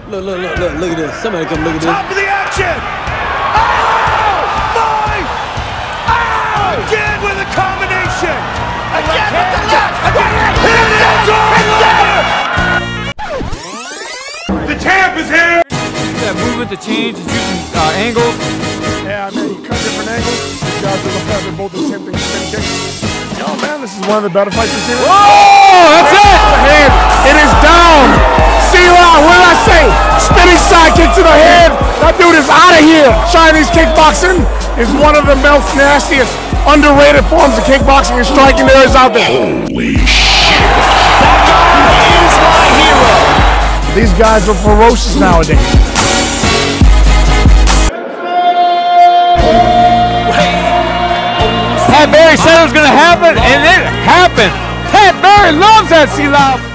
Look at this. Somebody come look at this. Top of the action. Oh, my! Oh! Again with a combination. Again with the left. Again. It is over. The champ is here. That movement, the change, is using angles. Yeah, man, you cut different angles. These guys are looking at they're both attempting spin kicks. Yo, man, this is one of the better fights this year. Oh, that's it! The head, it is down. C-Law, what did I say? Spinning side kick to the head. That dude is out of here. Chinese kickboxing is one of the most nastiest, underrated forms of kickboxing and striking there is out there. Holy shit! That guy is my hero. These guys are ferocious nowadays. Pat Barry said it was going to happen, and it happened. Pat Barry loves that C-Law.